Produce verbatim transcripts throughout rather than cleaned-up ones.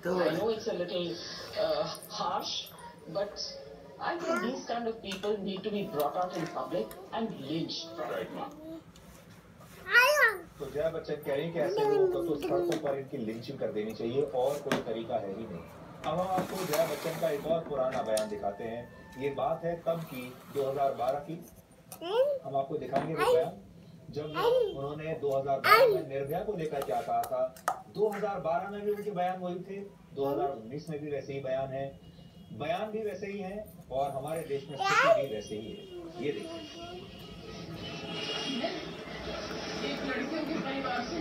I know it's a little uh, harsh, but I think these kind of people need to be brought out in public and lynched right now. तो जया बच्चन कह रही हैं कि ऐसे लोगों को तो सड़कों पर इनकी लिंचिंग कर देनी चाहिए और कोई तरीका है ही नहीं। अब हम आपको जया बच्चन का एक और पुराना बयान दिखाते हैं। ये बात है कब की, दो हज़ार बारह की। हम आपको दिखाएंगे वो बयान जब उन्होंने दो हज़ार बारह में निर्भया को लेकर क्या कहा था। दो हज़ार बारह में भी उनके बयान वही थे, दो हज़ार उन्नीस में भी वैसे ही बयान है, बयान भी वैसे ही है और हमारे देश में स्थिति भी वैसे ही है। ये देखिए, एक लड़कियों के परिवार से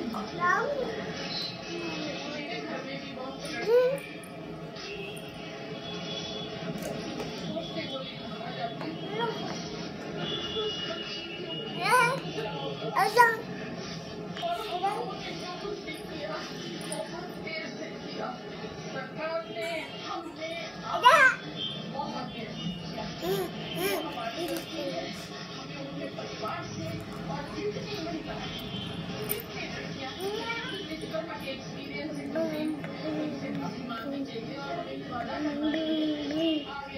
मेरे घर में भी बहुत सोचते बोली आ जाती सरकार ने हमने बहुत देर हमें उनके परिवार से और जितनी महिला जितनी लड़कियां का एक्सपीरियंस उनसे माफी मांगनी चाहिए और हमें वादा करना चाहिए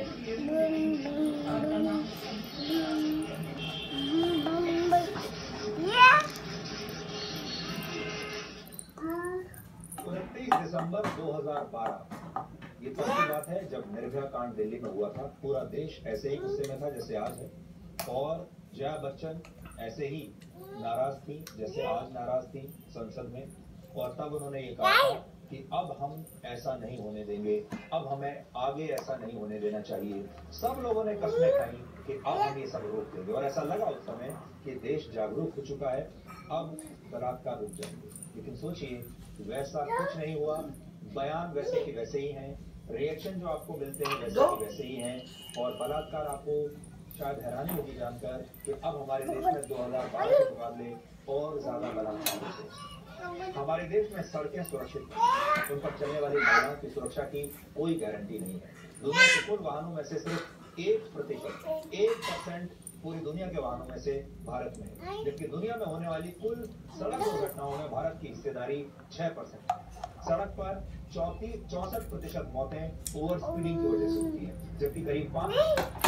उनतीस दिसंबर दो हज़ार बारह, ये तब की बात है जब निर्भया कांड दिल्ली में हुआ था। पूरा देश ऐसे ही गुस्से में था जैसे आज है और जया बच्चन ऐसे ही नाराज थी जैसे आज नाराज थी संसद में। और तब उन्होंने ये कहा था कि अब हम ऐसा नहीं होने देंगे, अब हमें आगे ऐसा नहीं होने देना चाहिए। सब लोगों ने कस्में खाई कि अब हम ये सब रोक देंगे और ऐसा लगा उस समय कि देश जागरूक हो चुका है, अब बलात्कार रुक जाएंगे। लेकिन सोचिए, वैसा कुछ नहीं हुआ। बयान वैसे के वैसे ही हैं, रिएक्शन जो आपको मिलते हैं वैसे के वैसे ही हैं और बलात्कार आपको शायद हैरानी होगी जानकर कि अब हमारे देश में दो हज़ार बारह के मुकाबले और ज्यादा बलात्कार होते हैं। हमारे देश में सड़कें सुरक्षित हैं, उन पर चलने वाली महिलाओं की सुरक्षा की कोई गारंटी नहीं है। दुनिया के कुल वाहनों में से सिर्फ एक प्रतिशत एक परसेंट पूरी दुनिया के वाहनों में से भारत में है, जबकि दुनिया में होने वाली कुल सड़क दुर्घटनाओं में भारत की हिस्सेदारी छह परसेंट है। सड़क पर चौतीस चौसठ प्रतिशत मौतें ओवर स्पीडिंग की वजह से होती है, जबकि करीब पाँच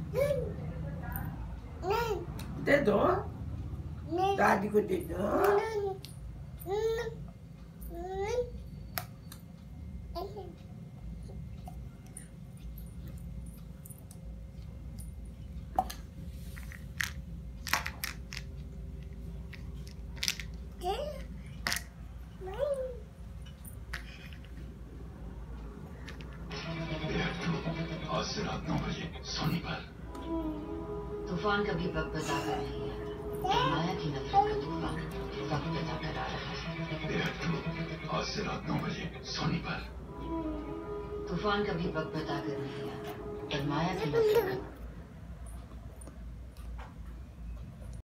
दे दो दादी को दे दो। आज से रात नौ बजे सोनी पर। तूफान कभी वक्त बता कर नहीं आता, माया की नफरत का तूफान वक्त बता कर आ रहा है। आज से रात नौ बजे सोनी पर। तूफान कभी वक्त बता कर नहीं आता, माया की नफरत